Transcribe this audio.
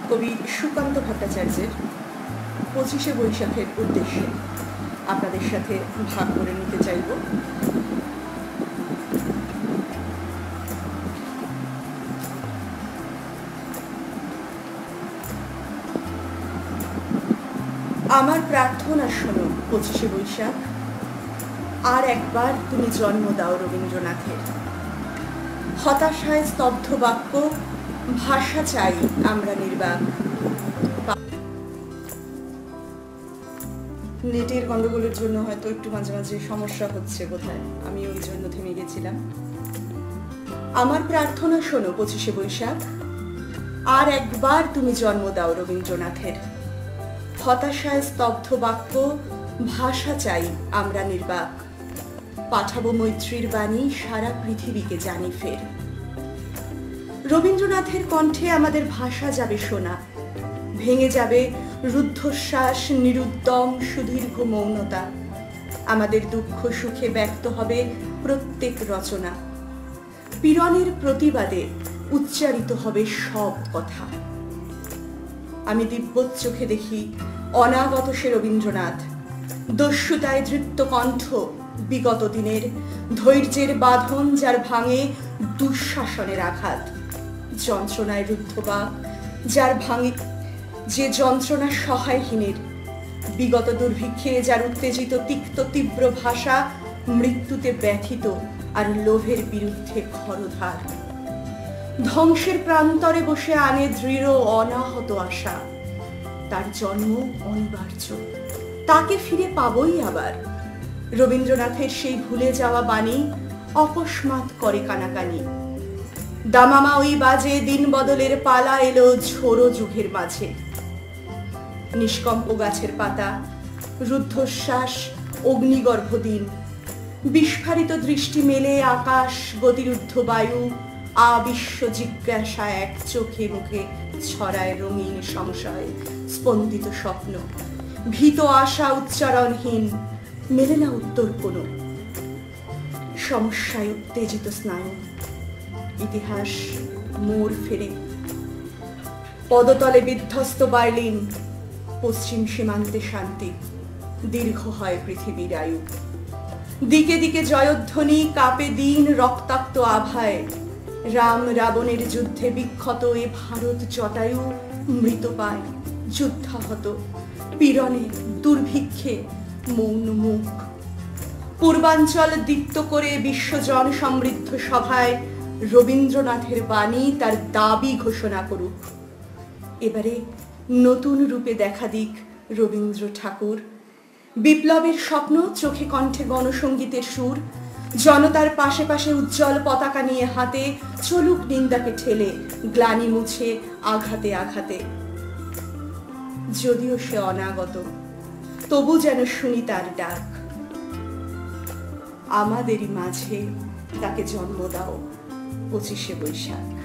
কবি সুকান্ত ভট্টাচার্যের 25শে বৈশাখের উদ্দেশ্যে আপনাদের সাথে ভাগ করে নিতে চাইব। আমার প্রার্থনা শোনো 25শে বৈশাখ, আর একবার তুমি জন্ম দাও রবীন্দ্রনাথের। হতাশায় স্তব্ধ বাক্য, ভাষা চাই আমরা নির্বাক। নেটের গন্ডগোলের জন্য হয়তো একটু মাঝে মাঝে সমস্যা হচ্ছে কোথায়, আমি ওই জন্য থেমে গেছিলাম। আমার প্রার্থনা শোনো 25শে বৈশাখ, আর একবার তুমি জন্ম দাও রবীন্দ্রনাথের। হতাশায় স্তব্ধ বাক্য, ভাষা চাই আমরা নির্বাক। পাঠাবো মৈত্রীর বাণী সারা পৃথিবীকে জানি ফের। রবীন্দ্রনাথের কণ্ঠে আমাদের ভাষা যাবে শোনা, ভেঙে যাবে রুদ্ধশ্বাস, নিরুদ্যম সুদীর্ঘ মৌনতা। আমাদের দুঃখ সুখে ব্যক্ত হবে প্রত্যেক রচনা, পীড়নের প্রতিবাদে উচ্চারিত হবে সব কথা। আমি দিব্যত চোখে দেখি অনাগত সে রবীন্দ্রনাথ, দস্যুতায় দৃপ্ত কণ্ঠ, বিগত দিনের ধৈর্যের বাঁধন যার ভাঙে দুঃশাসনের আঘাত। যন্ত্রণায় রুদ্ধ বাক যার ভাঙে, যে যন্ত্রণা সহায়হীনের, বিগত দুর্ভিক্ষে যার উত্তেজিত তিক্ত তীব্র ভাষা, মৃত্যুতে ব্যথিত আর লোভের বিরুদ্ধে খরধার। ধ্বংসের প্রান্তরে বসে আনে দৃঢ় অনাহত আশা। তার জন্ম অনিবার্য, তাকে ফিরে পাবই আবার। রবীন্দ্রনাথের সেই ভুলে যাওয়া বাণী অকস্মাৎ করে কানাকানি। দামামা ওই বাজে দিন বদলের পালা এলো ঝোড়ো যুগের মাঝে। নিষ্কম্প গাছের পাতা, রুদ্ধশ্বাস, অগ্নিগর্ভ দিন, বিস্ফারিত দৃষ্টি মেলে আকাশ, গতিরুদ্ধ বায়ু, আবিশ্ব জিজ্ঞাসা এক চোখে মুখে ছড়ায় রঙিন সংশয়, স্পন্দিত স্বপ্ন, ভীত আশা উচ্চারণহীন, মেলে না উত্তর কোনো। সমস্যায় উত্তেজিত স্নায়ু, ইতিহাস মোড় ফেরে। পদতলে বিধ্বস্ত বার্লিন, পশ্চিম সীমান্তে শান্তি, দীর্ঘ হয় পৃথিবীর আয়ু। দিকে দিকে জয়ধ্বনি, কাঁপে দিন রক্তাক্ত আভায়। রাম রাবণের যুদ্ধে বিক্ষত এ ভারত জটায়ু মৃত পায়, যুদ্ধাহত, পীড়নে, দুর্ভিক্ষে, মৌন মুখ। পূর্বাঞ্চল দীপ্ত করে বিশ্বজন সমৃদ্ধ সভায় রবীন্দ্রনাথের বাণী তার দাবি ঘোষণা করুক। এবারে নতুন রূপে দেখা দিক রবীন্দ্র ঠাকুর। বিপ্লবের স্বপ্ন, চোখে কণ্ঠে গণসঙ্গীতের সুর। জনতার পাশে পাশে উজ্জ্বল পতাকা নিয়ে হাতে চলুক নিন্দাকে ঠেলে, গ্লানি মুছে আঘাতে আঘাতে। যদিও সে অনাগত, তবু যেন শুনি তার ডাক। আমাদেরই মাঝে তাকে জন্ম দাও 25শে বৈশাখ।